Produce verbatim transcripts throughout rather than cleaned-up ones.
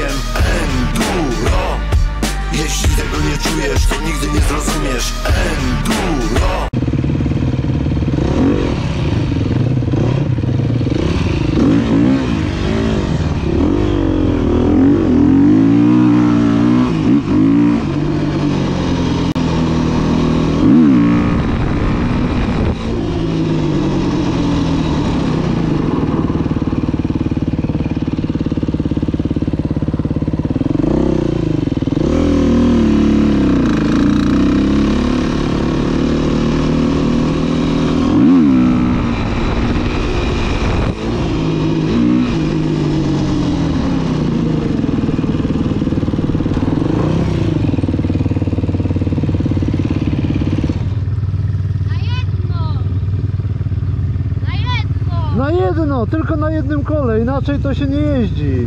powiem enduro. Jeśli tego nie czujesz, to nigdy nie zrozumiesz enduro. Na jedno, tylko na jednym kole, inaczej to się nie jeździ.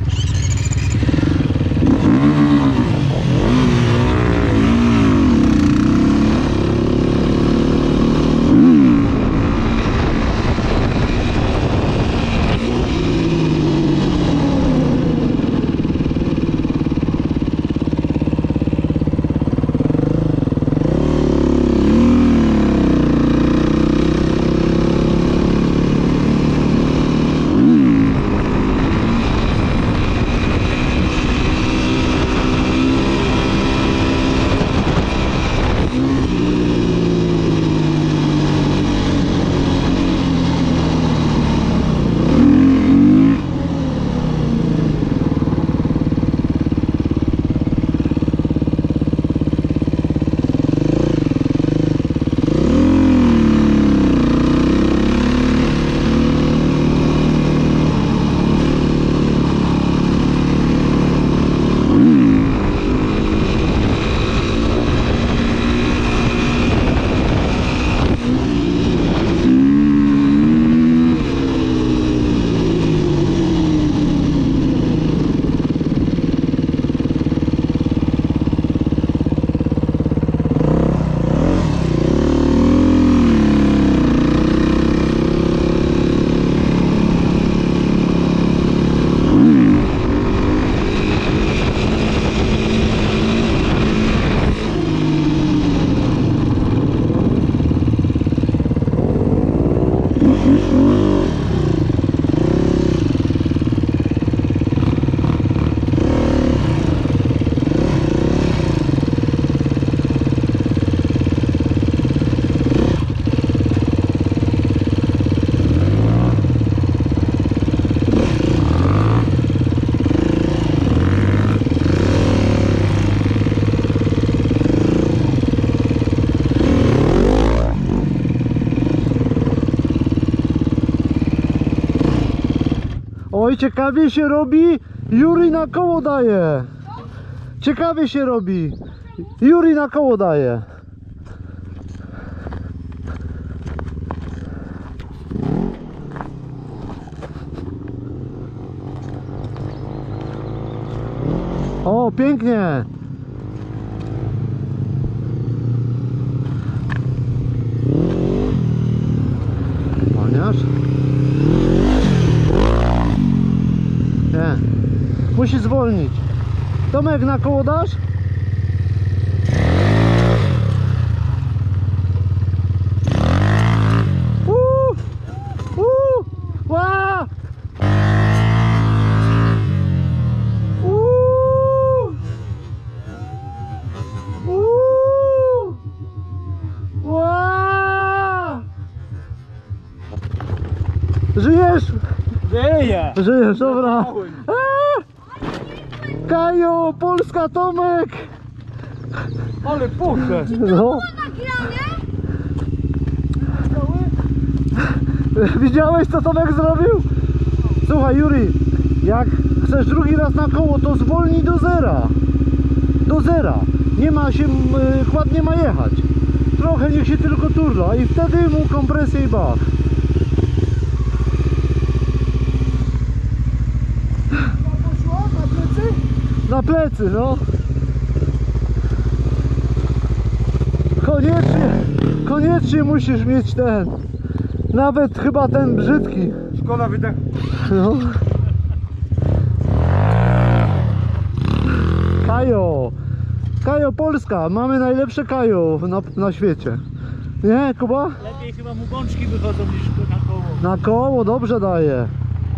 Oj, ciekawie się robi, Juri na koło daje. Ciekawie się robi, Juri na koło daje. O, pięknie. Zwalniasz? Nie. Musi zwolnić. Tomek, na koło dasz? Uuu! Uuu! Ła! Uuu! Uuu! Ła! Żyjesz? Żyję! Żyjesz, dobra. Kajo, Polska, Tomek! Ale puchę! No. Widziałeś, co Tomek zrobił? Słuchaj, Juri, jak chcesz drugi raz na koło, to zwolnij do zera. Do zera. Nie ma się, kład nie ma jechać. Trochę niech się tylko turla i wtedy mu kompresję i bach. Na plecy, no. Koniecznie, koniecznie musisz mieć ten. Nawet chyba ten brzydki. Szkoda wydech. No. Kajo! Kajo Polska! Mamy najlepsze Kajo na, na świecie. Nie, Kuba? Lepiej chyba mu bączki wychodzą niż na koło. Na koło dobrze daje.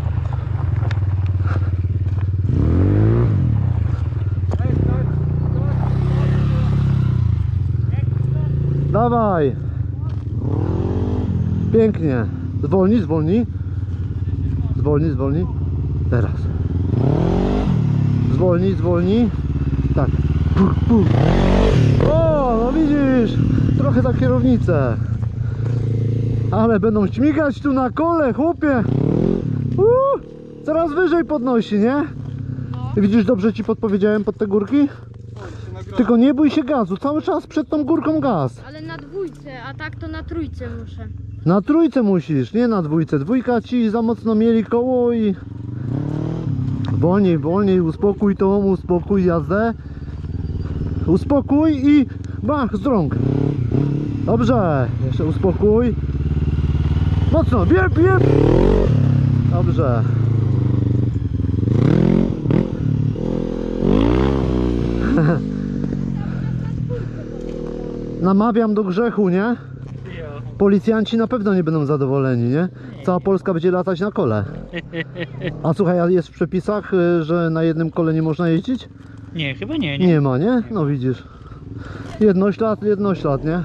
Dawaj. Pięknie. Zwolnij, zwolnij. Zwolnij, zwolnij. Teraz. Zwolnij, zwolnij. Tak. Puch, puch. O, no widzisz. Trochę za kierownicę. Ale będą śmigać tu na kole, chłopie. Uuu, coraz wyżej podnosi, nie? I widzisz, dobrze ci podpowiedziałem pod te górki? Tylko nie bój się gazu, cały czas przed tą górką gaz. Ale na dwójce, a tak to na trójce muszę. Na trójce musisz, nie na dwójce. Dwójka ci za mocno mieli koło i... Wolniej, wolniej, uspokój to, uspokój jazdę. Uspokój i bach z rąk. Dobrze, jeszcze uspokój. Mocno, biep, biep. Dobrze. Namawiam do grzechu, nie? Policjanci na pewno nie będą zadowoleni, nie? Cała Polska będzie latać na kole. A słuchaj, a jest w przepisach, że na jednym kole nie można jeździć? Nie, chyba nie, nie. Nie ma, nie? No widzisz. Jednoślad, jednoślad, nie?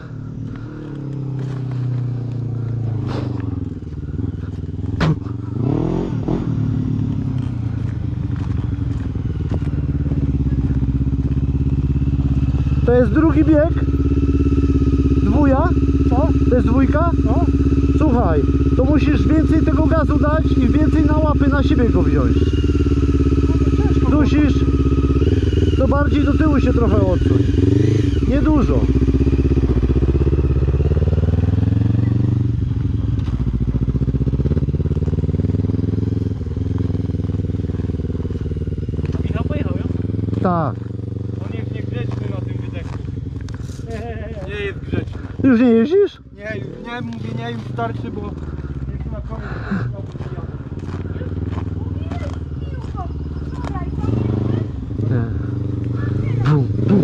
To jest drugi bieg. Dwuja? Co? To jest dwójka? No. Słuchaj, to musisz więcej tego gazu dać i więcej na łapy na siebie go wziąć. Dusisz, to bardziej do tyłu się trochę odsuń. Nie dużo. Michał pojechał, jo? Tak. On jest niegrzeczny na tym wydechu. Nie jest grzeczny. Już nie jeździsz? Nie, już nie, mówię nie, już starczy, bo jest na koniec. Nie. Bum, bum.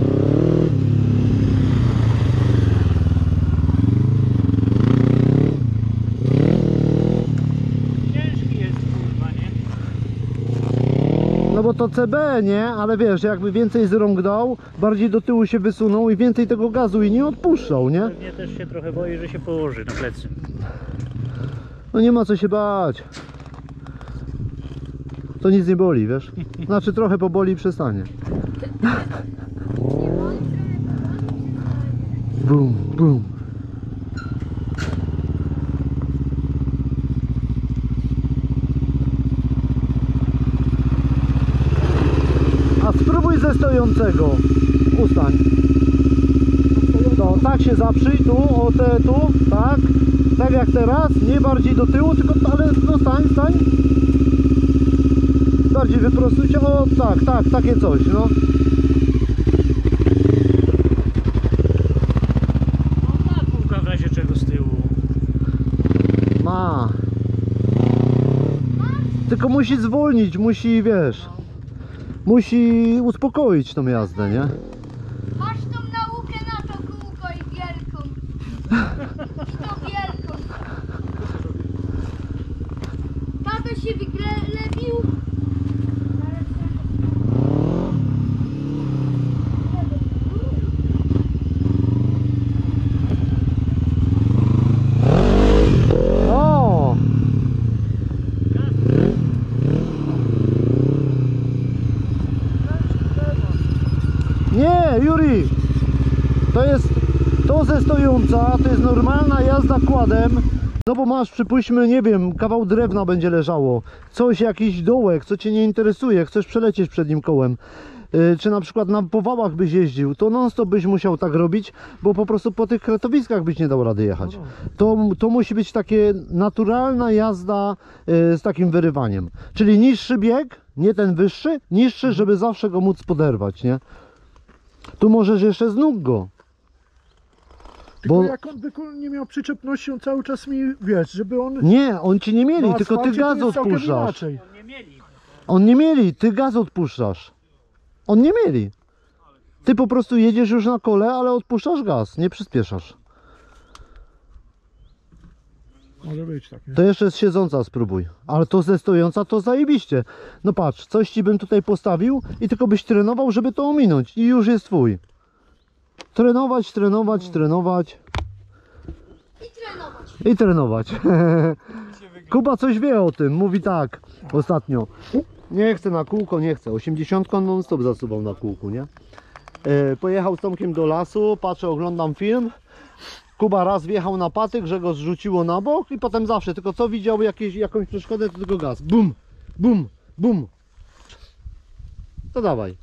Ciężki jest, kurwa, nie? No bo to C B, nie? Ale wiesz, jakby więcej z rąk dał, bardziej do tyłu się wysunął i więcej tego gazu i nie odpuszczał, nie? Pewnie też się trochę boi, że się położy na plecy. No nie ma co się bać. To nic nie boli, wiesz? Znaczy trochę poboli i przestanie. Bum, bum. A spróbuj ze stojącego. Ustań. No, tak się zaprzyj, tu, o te, tu, tak. Tak jak teraz, nie bardziej do tyłu, tylko, ale no stań, stań. Bardziej wyprostuj się, o tak, tak, takie coś, no. No ma kółka w razie czego z tyłu. Ma. Tylko musi zwolnić, musi, wiesz, musi uspokoić tą jazdę, nie? Masz tą naukę na to kółko i wielką. I to wielką. Tato się wyglebił. O! Nie, Juri! To jest to ze stojąca, to jest normalna jazda kładem. No bo masz, przypuśćmy, nie wiem, kawał drewna będzie leżało, coś, jakiś dołek, co cię nie interesuje, chcesz przelecieć przed nim kołem. Yy, czy na przykład na powałach byś jeździł, to non stop byś musiał tak robić, bo po prostu po tych kretowiskach byś nie dał rady jechać. To, to musi być takie naturalna jazda yy, z takim wyrywaniem. Czyli niższy bieg, nie ten wyższy, niższy, żeby zawsze go móc poderwać, nie? Tu możesz jeszcze z nóg go. Tylko Bo- jak on by nie miał przyczepności, on cały czas mi, wiesz, żeby on... Nie, on ci nie mieli, na tylko ty asfalcie to gaz jest całkiem odpuszczasz. inaczej. On nie mieli. On nie mieli, ty gaz odpuszczasz. On nie mieli. Ty po prostu jedziesz już na kole, ale odpuszczasz gaz, nie przyspieszasz. Może być tak, nie? To jeszcze z siedząca spróbuj. Ale to ze stojąca to zajebiście. No patrz, coś ci bym tutaj postawił i tylko byś trenował, żeby to ominąć. I już jest twój. Trenować, trenować, trenować. I trenować. I trenować. Kuba coś wie o tym, mówi tak ostatnio. Nie chcę na kółko, nie chcę. osiemdziesiątką non stop zasuwał na kółku, nie? E, pojechał z Tomkiem do lasu, patrzę, oglądam film. Kuba raz wjechał na patyk, że go zrzuciło na bok i potem zawsze, tylko co widział jakieś, jakąś przeszkodę, to tylko gaz. Bum, bum, bum. To dawaj.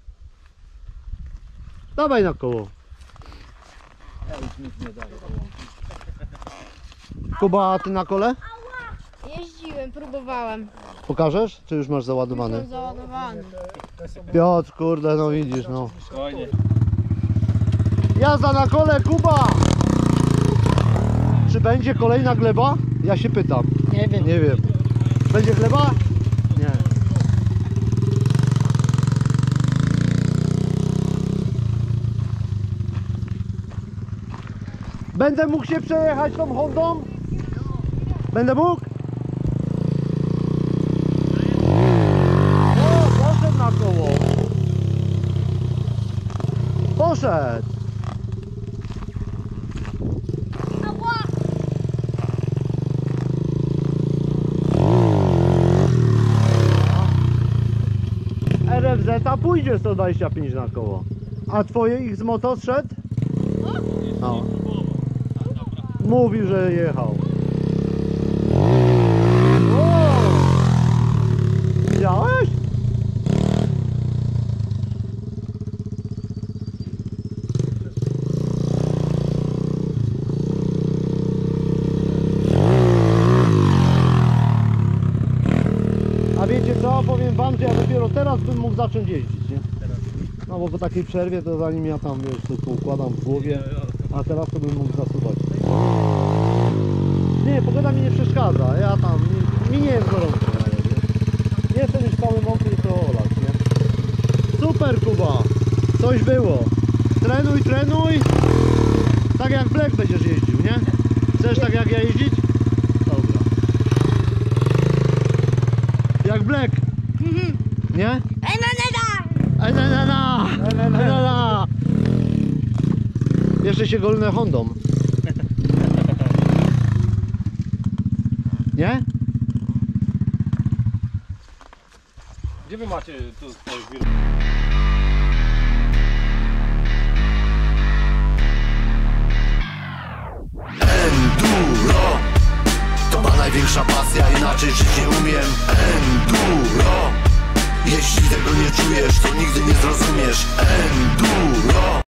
Dawaj na koło. Kuba, a ty na kole? Jeździłem, próbowałem. Pokażesz? Czy już masz załadowany? Jestem załadowany. Piotr, kurde, no widzisz, no. Spokojnie. Jazda na kole, Kuba! Czy będzie kolejna gleba? Ja się pytam. Nie wiem. Nie wiem. Będzie gleba? Nie. Będę mógł się przejechać tą Hondą? Będę mógł? O, poszedł na koło. Poszedł. Ała! R F Z a pójdzie sto dwadzieścia pięć na koło. A twoje ich z moto szedł? No. Mówił, że jechał. O! Widziałeś? A wiecie co? Powiem wam, że ja dopiero teraz bym mógł zacząć jeździć, nie? No bo po takiej przerwie to zanim ja tam, wiesz, to poukładam w głowie, a teraz to bym mógł zasuwać. Nie, pogoda mi nie przeszkadza, ja tam, mi, mi nie jest gorąco, nie? Nie chcę mieć cały mokry, to olać, nie? Super, Kuba! Coś było. Trenuj, trenuj! Tak jak Black będziesz jeździł, nie? Chcesz tak jak ja jeździć? Dobra. Jak Black! Nie? Enaneda! Enenena! Enenena! Jeszcze się golnę Hondą. Nie? Gdzie wy macie tu swoje biuro? Enduro to ma największa pasja, inaczej żyć nie umiem. Enduro, jeśli tego nie czujesz, to nigdy nie zrozumiesz. Enduro.